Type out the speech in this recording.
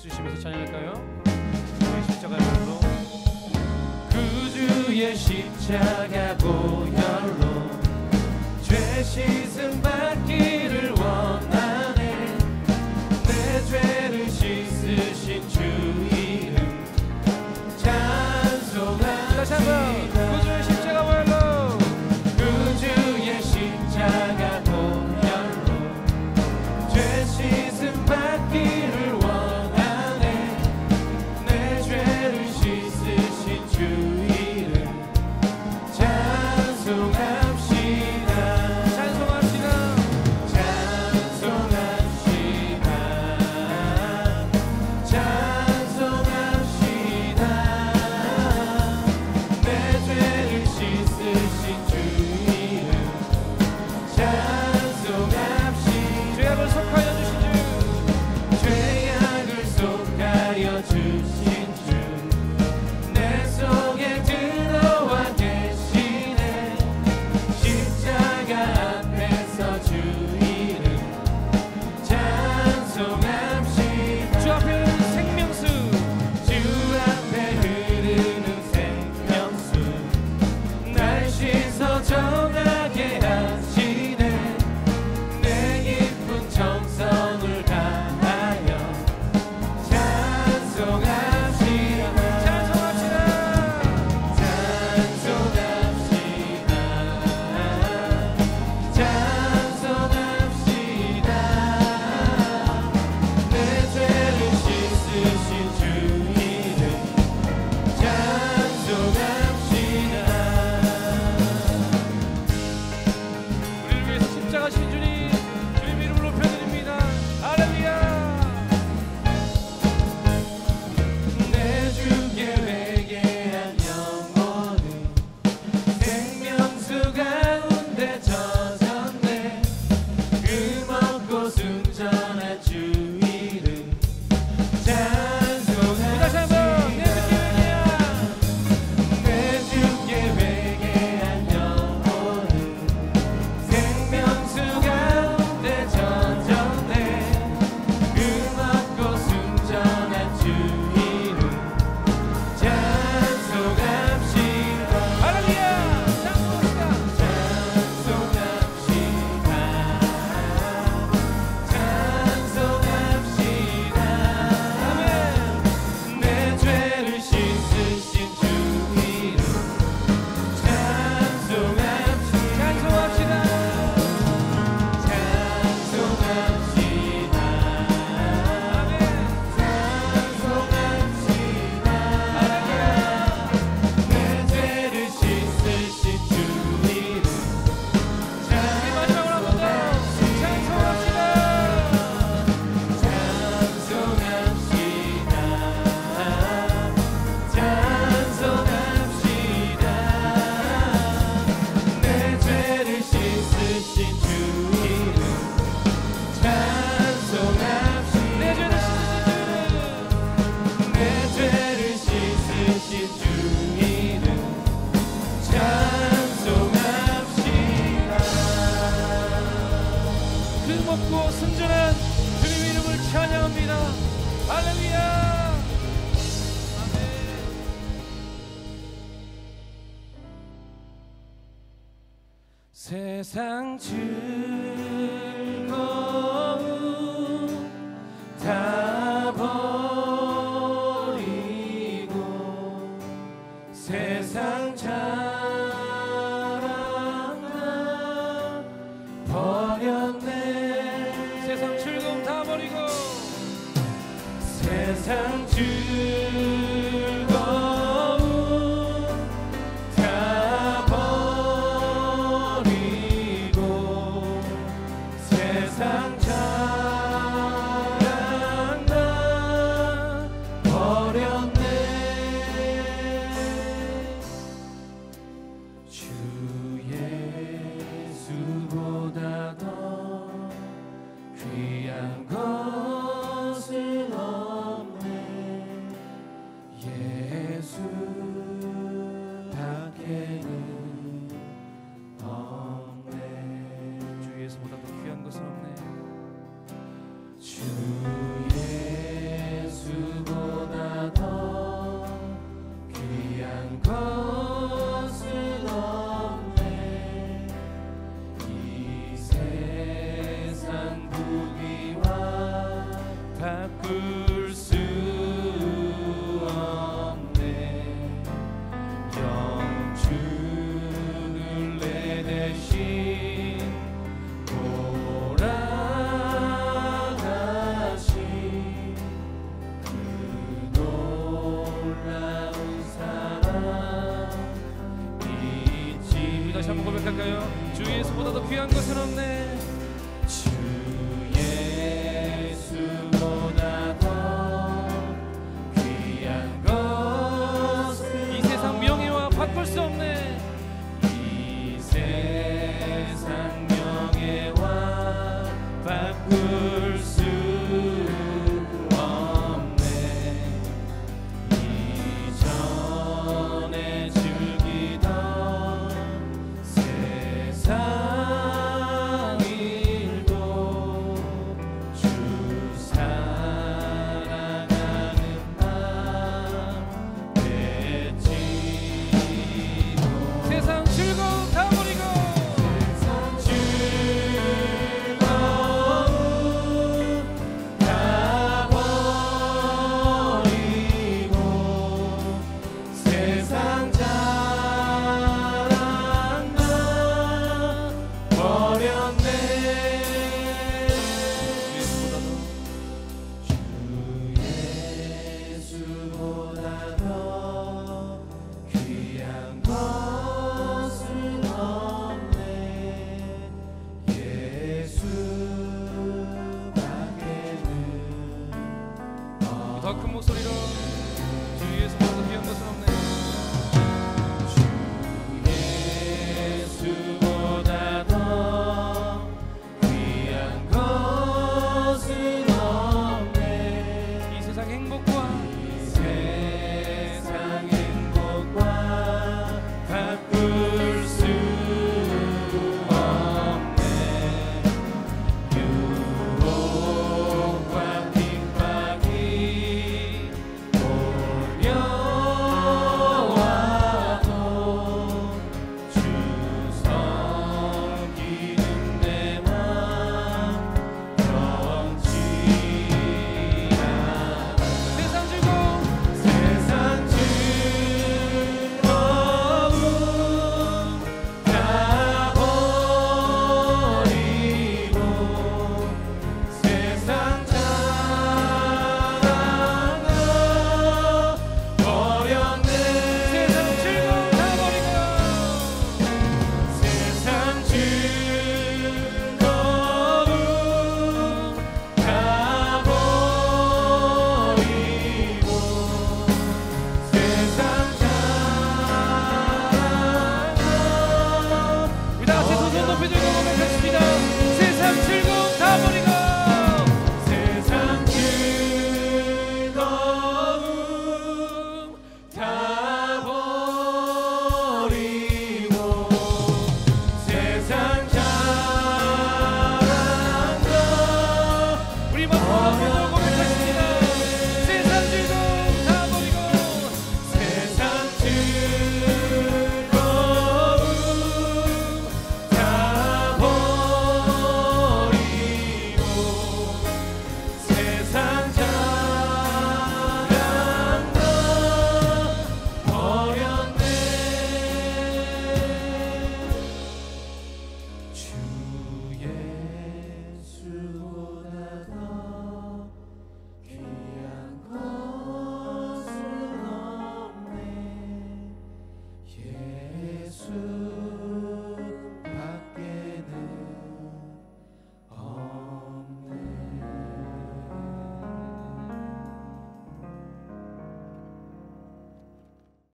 쓰시면서 찬양할까요? 주의 십자가 보혈로, 구주의 십자가 보혈로 죄 씻음 받기를 원하네. 내 죄를 씻으신 주 이름 찬송합니다. 다시 한번 구주의 십자가 보혈로, 구주의 십자가 보혈로 죄 씻음 받기를 원하네. 내 죄를 씻으신 주 이름 찬송합니다. 흠없고 순전한 주님 이름을 찬양합니다. 할렐루야. 세상 즐거움 다 버리고 세상 자랑 버렸네. 세상 즐거움 다 버리고 세상 즐거움 다 버리고 세상 자랑 다 버렸네. 주 예수보다 더 귀한 것은 없네. 예수밖에는 없네. 주 예수보다 더 귀한 것은 없네. 주 예수 대신 돌아가신 그 놀라운 사랑 잊지. 다시 한번 고백할까요? 주 예수보다 더 귀한 것은 없네. 주 예수보다 더 귀한 것은 이 세상 명예와 바꿀 수 없네. 이 세상 명예와 바꿀 수 없네. 이전에 즐기던 세상 일도 주 사랑하는 맘 되지도. 세상 즐거움